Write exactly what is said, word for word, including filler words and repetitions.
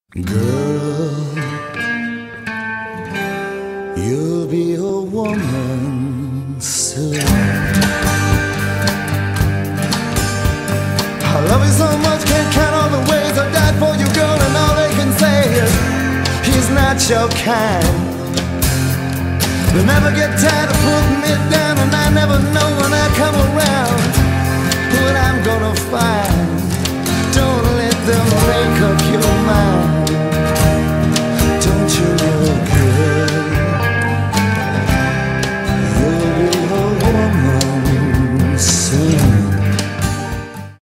Girl, you'll be a woman soon. I love you so much, can't count all the ways I died for you, girl, and all they can say is he's not your kind. They never get tired of putting it down, and I never know when I come around what I'm gonna find.